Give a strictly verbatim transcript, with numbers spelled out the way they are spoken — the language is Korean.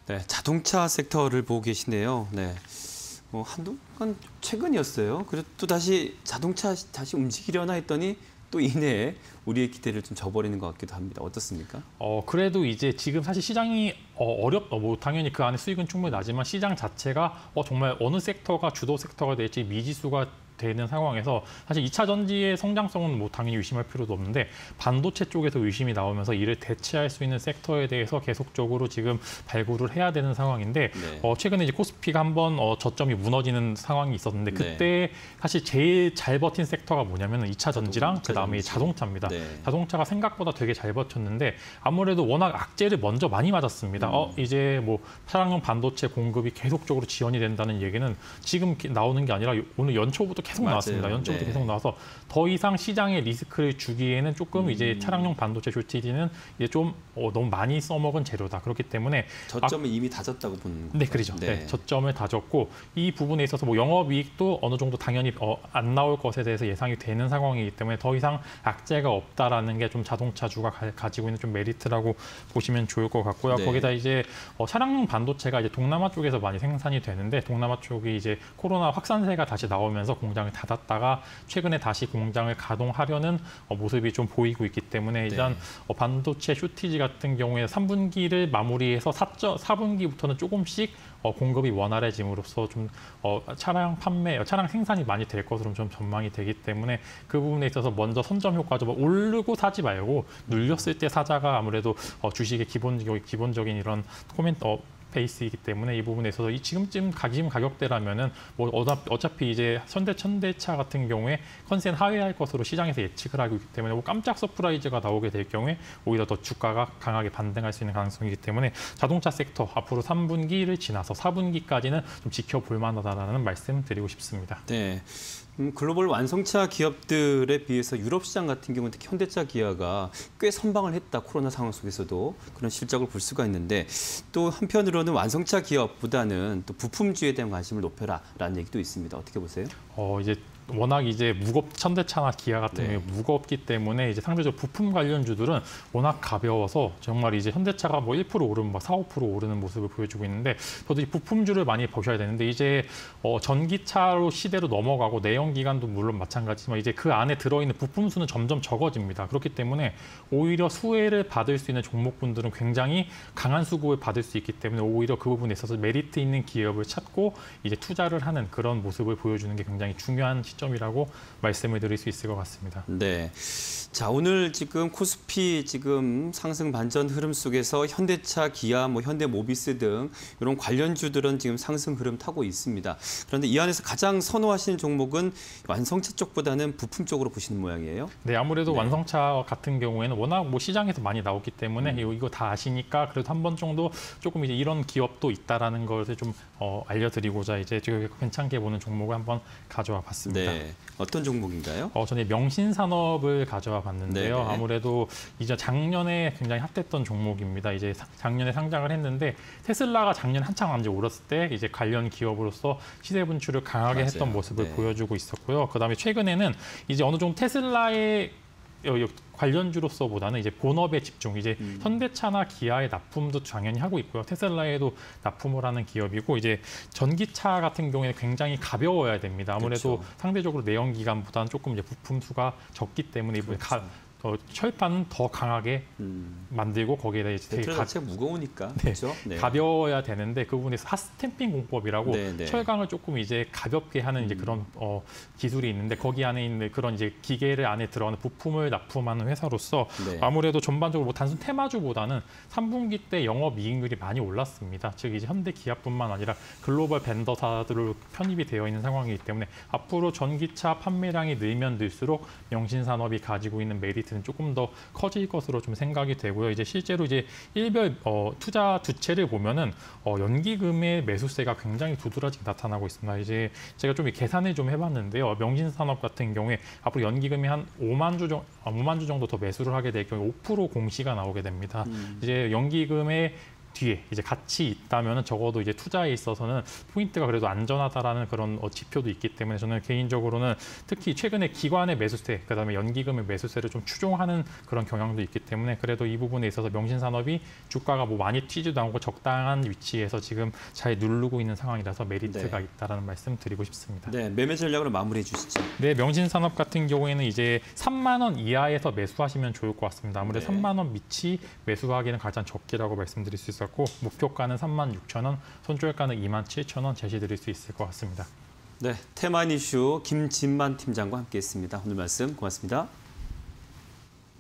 네, 자동차 섹터를 보고 계시네요. 네, 뭐 한두 건 최근이었어요. 그래도 또 다시 자동차 다시 움직이려나 했더니 또 이내에 우리의 기대를 좀 저버리는 것 같기도 합니다. 어떻습니까? 어 그래도 이제 지금 사실 시장이 어, 어렵, 어, 뭐 당연히 그 안에 수익은 충분히 나지만 시장 자체가 어, 정말 어느 섹터가 주도 섹터가 될지 미지수가 되는 상황에서 사실 이 차 전지의 성장성은 뭐 당연히 의심할 필요도 없는데 반도체 쪽에서 의심이 나오면서 이를 대체할 수 있는 섹터에 대해서 계속적으로 지금 발굴을 해야 되는 상황인데 네. 어, 최근에 이제 코스피가 한번 어, 저점이 무너지는 상황이 있었는데 그때 네. 사실 제일 잘 버틴 sek터가 뭐냐면 이 차 전지랑 그다음에 자동차입니다. 네. 자동차가 생각보다 되게 잘 버텼는데 아무래도 워낙 악재를 먼저 많이 맞았습니다. 음. 어, 이제 뭐 차량용 반도체 공급이 계속적으로 지연이 된다는 얘기는 지금 나오는 게 아니라 오늘 연초부터 계속 맞아요. 나왔습니다. 연초부터 네. 계속 나와서 더 이상 시장에 리스크를 주기에는 조금 음. 이제 차량용 반도체 쇼티지는 이제 좀 어, 너무 많이 써먹은 재료다. 그렇기 때문에 저점을 아, 이미 다졌다고 보는 네, 그렇죠. 네. 네, 저점을 다졌고 이 부분에 있어서 뭐 영업이익도 어느 정도 당연히 어, 안 나올 것에 대해서 예상이 되는 상황이기 때문에 더 이상 악재가 없다라는 게 좀 자동차주가 가, 가지고 있는 좀 메리트라고 보시면 좋을 것 같고요. 네. 거기다 이제 어, 차량용 반도체가 이제 동남아 쪽에서 많이 생산이 되는데 동남아 쪽이 이제 코로나 확산세가 다시 나오면서 공장을 닫았다가 최근에 다시 공장을 가동하려는 어, 모습이 좀 보이고 있기 때문에 일단 네. 어, 반도체 쇼티지 같은 경우에 삼 분기를 마무리해서 사 분기부터는 조금씩 어, 공급이 원활해짐으로써 좀 어, 차량 판매, 차량 생산이 많이 될 것으로 좀 전망이 되기 때문에 그 부분에 있어서 먼저 선점 효과죠. 뭐 오르고 사지 말고 눌렸을 때 사자가 아무래도 어, 주식의 기본적인 기본적인 이런 코멘트 어, 페이스이기 때문에 이 부분에 있어서 이 지금쯤 지금 가격대라면은 뭐 어차피 이제 현대 현대차 같은 경우에 컨센 하회할 것으로 시장에서 예측을 하고 있기 때문에 뭐 깜짝 서프라이즈가 나오게 될 경우에 오히려 더 주가가 강하게 반등할 수 있는 가능성이기 때문에 자동차 섹터 앞으로 삼 분기를 지나서 사 분기까지는 좀 지켜볼 만하다라는 말씀 드리고 싶습니다. 네. 음, 글로벌 완성차 기업들에 비해서 유럽 시장 같은 경우는 특히 현대차 기아가 꽤 선방을 했다. 코로나 상황 속에서도 그런 실적을 볼 수가 있는데 또 한편으로는 완성차 기업보다는 또 부품주에 대한 관심을 높여라라는 얘기도 있습니다. 어떻게 보세요? 어 이제 워낙 이제 무겁 현대차나 기아 같은 경우에 네. 무겁기 때문에 이제 상대적으로 부품 관련주들은 워낙 가벼워서 정말 이제 현대차가 뭐 일 퍼센트 오르면 막 사, 오 퍼센트 오르는 모습을 보여주고 있는데 저도 이 부품주를 많이 보셔야 되는데 이제 어, 전기차로 시대로 넘어가고 내연기관도 물론 마찬가지지만 이제 그 안에 들어있는 부품 수는 점점 적어집니다. 그렇기 때문에 오히려 수혜를 받을 수 있는 종목분들은 굉장히 강한 수급을 받을 수 있기 때문에 오히려 그 부분에 있어서 메리트 있는 기업을 찾고 이제 투자를 하는 그런 모습을 보여주는 게 굉장히 중요한 시점. 점이라고 말씀을 드릴 수 있을 것 같습니다. 네. 자, 오늘 지금 코스피 지금 상승 반전 흐름 속에서 현대차, 기아, 뭐 현대모비스 등 이런 관련주들은 지금 상승 흐름 타고 있습니다. 그런데 이 안에서 가장 선호하시는 종목은 완성차 쪽보다는 부품 쪽으로 보시는 모양이에요? 네, 아무래도 네. 완성차 같은 경우에는 워낙 뭐 시장에서 많이 나오기 때문에 음. 이거 다 아시니까 그래도 한 번 정도 조금 이제 이런 기업도 있다라는 것을 좀 어, 알려드리고자 이제 지금 괜찮게 보는 종목을 한번 가져와 봤습니다. 네. 어떤 종목인가요? 어, 저는 명신산업을 가져와 봤는데요. 네네. 아무래도 이제 작년에 굉장히 핫했던 종목입니다. 이제 작년에 상장을 했는데 테슬라가 작년 한창 완전 오랐을 때 이제 관련 기업으로서 시세 분출을 강하게 맞아요. 했던 모습을 네. 보여주고 있었고요. 그다음에 최근에는 이제 어느 정도 테슬라의 관련주로서보다는 이제 본업에 집중, 이제 음. 현대차나 기아의 납품도 당연히 하고 있고요. 테슬라에도 납품을 하는 기업이고 이제 전기차 같은 경우에는 굉장히 가벼워야 됩니다. 아무래도 그렇죠. 상대적으로 내연기관보다는 조금 이제 부품 수가 적기 때문에 이번에 그렇죠. 가, 어, 철판은 더 강하게 음. 만들고 거기에다 이제 되게 가, 무거우니까 네, 그렇죠? 네. 가벼워야 되는데 그 부분에서 핫스탬핑 공법이라고 네, 네. 철강을 조금 이제 가볍게 하는 음. 이제 그런 어, 기술이 있는데 거기 안에 있는 그런 이제 기계를 안에 들어가는 부품을 납품하는 회사로서 네. 아무래도 전반적으로 뭐 단순 테마주보다는 삼 분기 때 영업이익률이 많이 올랐습니다. 즉 이제 현대 기아뿐만 아니라 글로벌 벤더사들로 편입이 되어 있는 상황이기 때문에 앞으로 전기차 판매량이 늘면 늘수록 명신산업이 가지고 있는 메리트 는 조금 더 커질 것으로 좀 생각이 되고요. 이제 실제로 이제 일별 어, 투자 주체를 보면은 어, 연기금의 매수세가 굉장히 두드러지게 나타나고 있습니다. 이제 제가 좀 계산을 좀 해봤는데요. 명신산업 같은 경우에 앞으로 연기금이 한 오만 주 정도, 오만 주 정도 더 매수를 하게 될 경우에 오 퍼센트 공시가 나오게 됩니다. 음. 이제 연기금의 뒤에 이제 같이 있다면 적어도 이제 투자에 있어서는 포인트가 그래도 안전하다라는 그런 어, 지표도 있기 때문에 저는 개인적으로는 특히 최근에 기관의 매수세, 그다음에 연기금의 매수세를 좀 추종하는 그런 경향도 있기 때문에 그래도 이 부분에 있어서 명신산업이 주가가 뭐 많이 튀지도 않고 적당한 위치에서 지금 잘 누르고 있는 상황이라서 메리트가 네. 있다라는 말씀 드리고 싶습니다. 네, 매매 전략으로 마무리해 주시죠. 네, 명신산업 같은 경우에는 이제 삼만 원 이하에서 매수하시면 좋을 것 같습니다. 아무래도 네. 삼만 원 밑이 매수하기는 가장 적기라고 말씀드릴 수 있었고 목표가는 삼만 육천 원, 손절가는 이만 칠천 원 제시드릴 수 있을 것 같습니다. 네, 테마 이슈 김진만 팀장과 함께했습니다. 오늘 말씀 고맙습니다.